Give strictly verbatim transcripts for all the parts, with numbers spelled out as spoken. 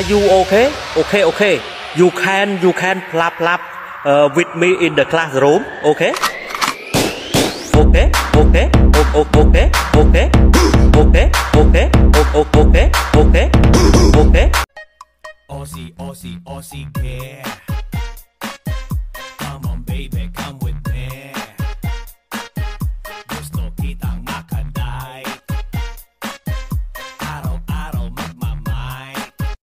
you okay? Okay, okay. You can, you can plap plap uh, with me in the classroom, okay? Okay, okay, okay, okay, okay, okay, okay, okay, okay, okay. Aussie, Aussie, Aussie care. Come on, baby, come with me. Gusto kitang makaday. Araw-araw magmamay.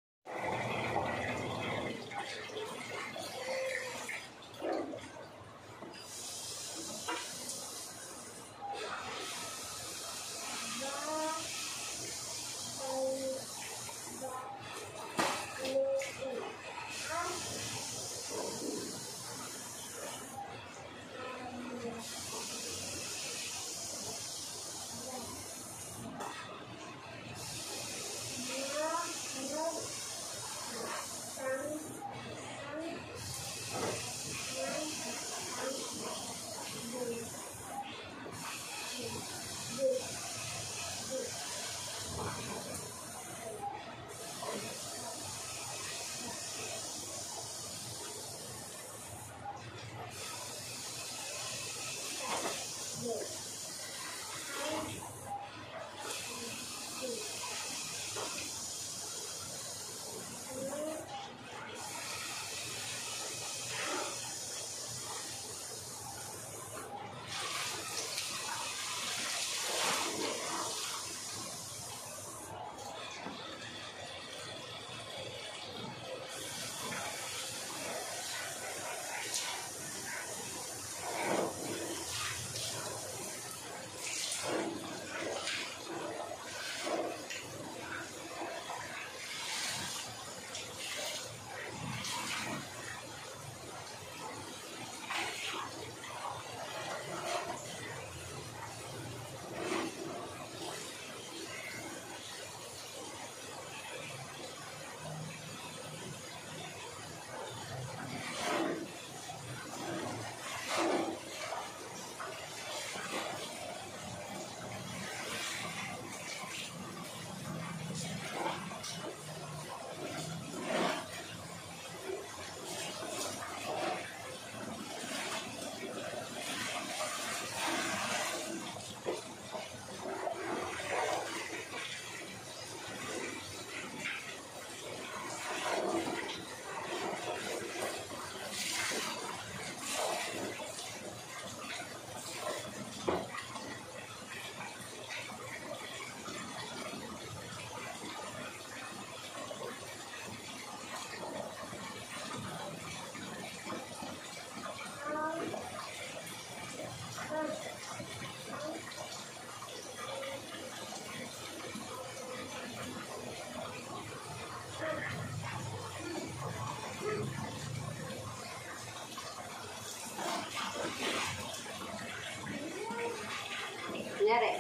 Kunyari.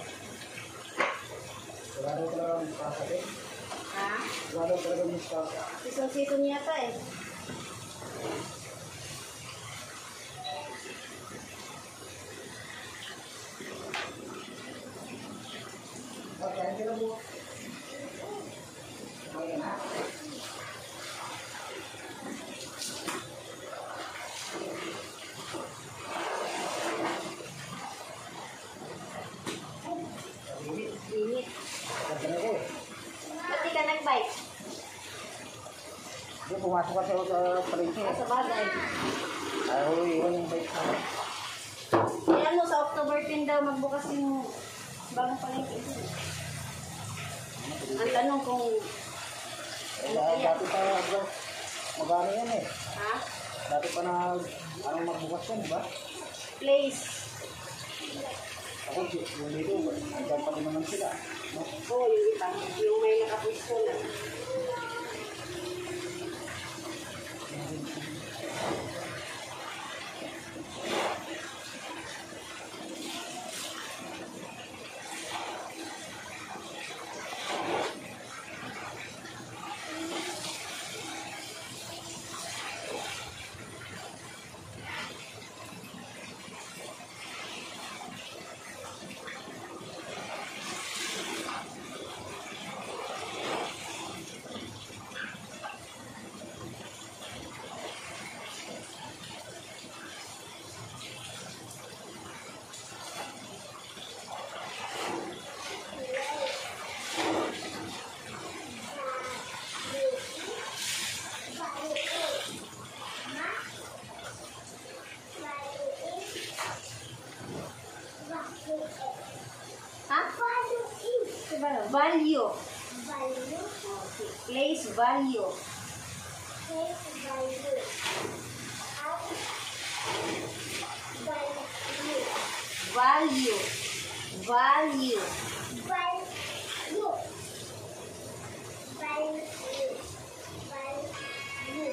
Sigurado talaga ang pasok eh. Ha? Sigurado talaga ang pasok. Season-season yata eh. Okay, hindi na mo. Okay na. Init. Ganda na ko eh. Ba't di ka nag-bike? Hindi, pumasok kasi ako sa palengke. Ah, sa bagay. Ayaw ko iwan yung bike sa akin. Eh ano, sa October ten daw magbukas yung bagong palengke. Ang tanong kung Eh, dati pa, bro, magano yan eh. ha? Dati pa na, anong magbukas yan, di ba? Place. Ako, yung dito, andyan pa rin naman sila. No? Oo, yung iba. Yung may nakapwisto na. Value. Value. Okay. Place value. Place value. Value. Value. Value. Value. Value. Value.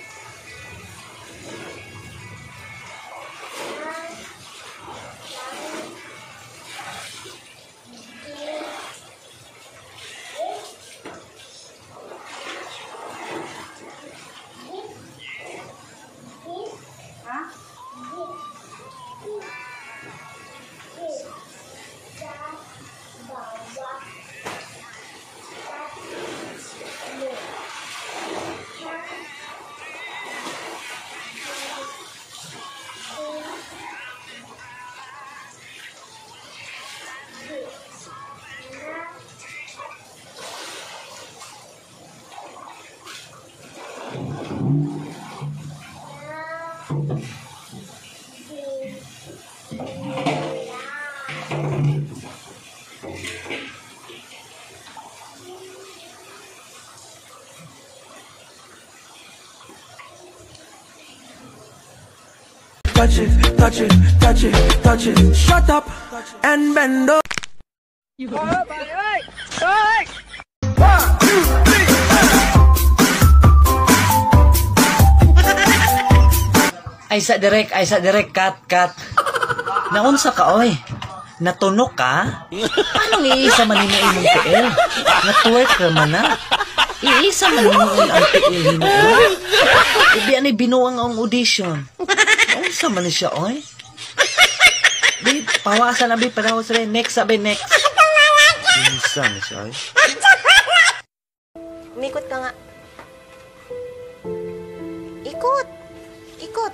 Ha? Touch it, touch it, touch it, touch it. Shut up and bend over. Ay sa direk, ay sa direk, cut, cut. Naunsa ka, oy? Natunok ka? Anong iisa man ni imong T L? Natwork ka man na? Iisa man ni ang T L hinuon? Ibi ani binuang ang audition. Naunsa man ni siya, oy? Di, pawasan na bi, panawas rin. Next, sabi, next. Iisa ni siya, oy? Umikot ka nga. Ikot! Ikot!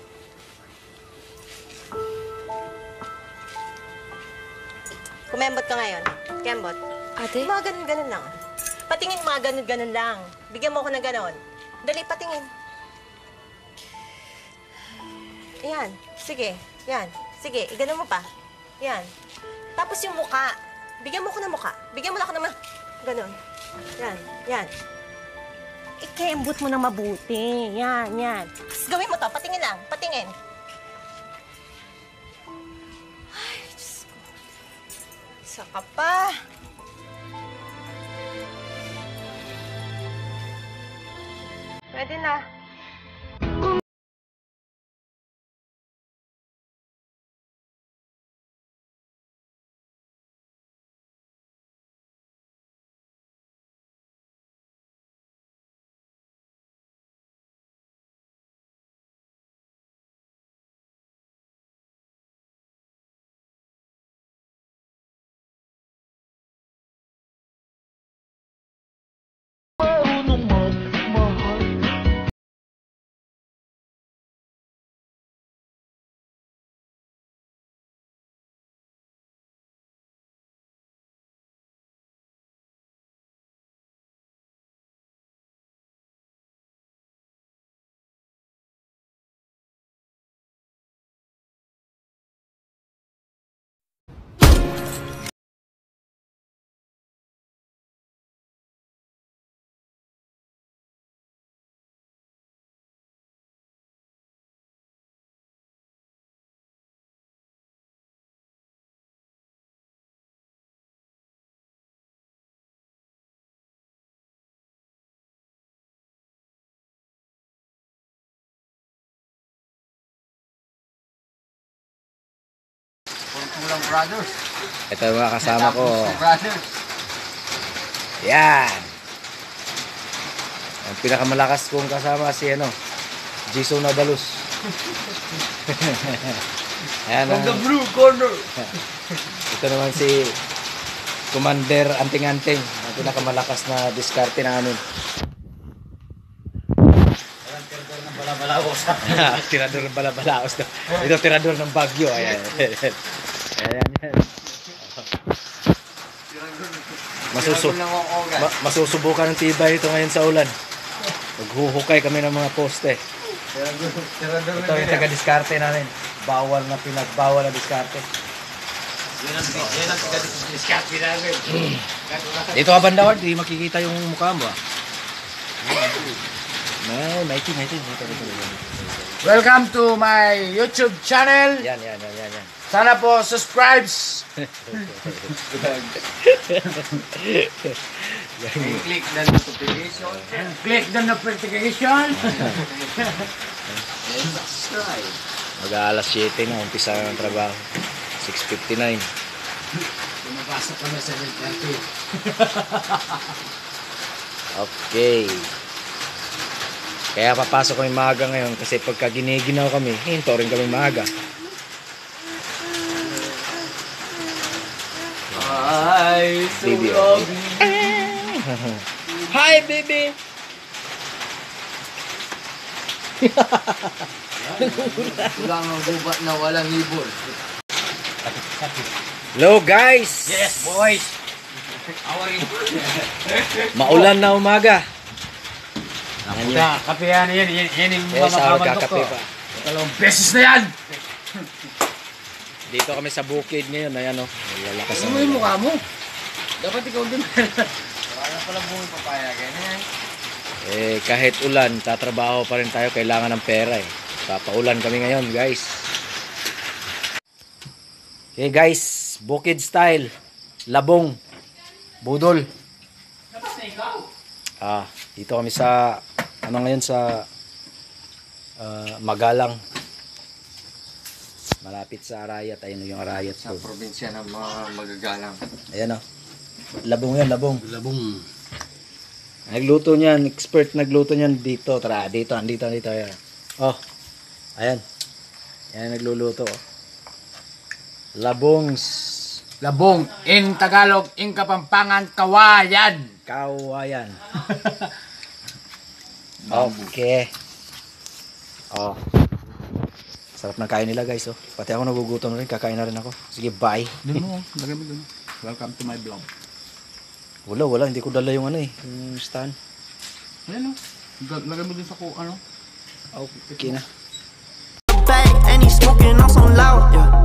Kumembot ka ngayon. Kembot. Ate? Mga ganun-ganun lang. Patingin mga ganun-ganun lang. Bigyan mo ako ng ganun. Dali, patingin. Yan. Sige. Yan. Sige, iganon mo pa. Yan. Tapos yung muka. Bigyan mo ako ng muka. Bigyan mo na ako ng ma- ganun. Yan. Yan. Ikembot mo na mabuti. Yan, yan. Tapos gawin mo to. Patingin lang. Patingin. Ay, Diyos ko. Saka pa. Pwede na. Kulang Brothers. Ito yung mga kasama ko. Brothers. Yan. Ang pinakamalakas kong kasama si ano, Jason Nadalus. Ayan From ang, the blue corner. ito naman si Commander Anting-Anting, ang pinakamalakas na diskarte namin. Balabalaos. Tirador ng balabalaos. Ito tirador ng Bagyo. Ayan. Ayan. Ayan. Masusu ma masusubukan ng tibay ito ngayon sa ulan. Maghuhukay kami ng mga poste. Ito yung taga-diskarte namin. Bawal na pinagbawal na diskarte. Dito ka banda, Ward, di makikita yung mukha mo. ah. May, may ting, may ting. Dito, dito, dito. Welcome to my YouTube channel. Yan, yan, yan, yan, yan. Sana po subscribes. And click the notification. And click the notification. And subscribe. Mag-aalas siyete na, umpisa ng trabaho. six fifty-nine. Pumapasok ka na seven thirty. Okay. Kaya papasok kami maaga ngayon kasi pagka giniginaw kami, hinto rin kami maaga. Hi, so Baby, lovely. Hi, baby! Wala nga gubat na walang ibon. Hello, guys! Yes, boys. Maulan na umaga. Nakuha, kape yan, yan, yan, yan yung Yes, ako mamakamantok kakape ko. pa. Dalawang beses na yan. Dito kami sa bukid ngayon. Ayan o. Lalakas Ano mo yung mukha mo? Dapat ikaw din. Wala pala buong papaya, ganyan. Eh, kahit ulan, tatrabaho pa rin tayo. Kailangan ng pera eh. Papaulan kami ngayon, guys. Okay, guys. Bukid style. Labong. Budol. Ah, dito kami sa ano ngayon sa ah, Magalang. Malapit sa Arayat. Ayun yung Arayat. Sa probinsya ng mga magagalang. Ayan o. Labong yan, labong. Labong. Nagluto niyan, expert nagluto niyan dito. Tara, dito, andito, andito. Ayan. Oh, ayan. Ayan nagluluto. Oh. Labong. Labong. In Tagalog, in Kapampangan, kawayan. Kawayan. Okay. Oh. Sarap ng kain nila, guys. Oh. Pati ako nagugutom na rin. Kakain na rin ako. Sige, bye. Dun mo, lagay mo dun. Welcome to my vlog. Wala, wala. Hindi ko dala yung ano eh. Yung stand. Ayan o. Lagay mo dun sa ko, ano? Okay na. Bang, and he smoking on some loud, yeah.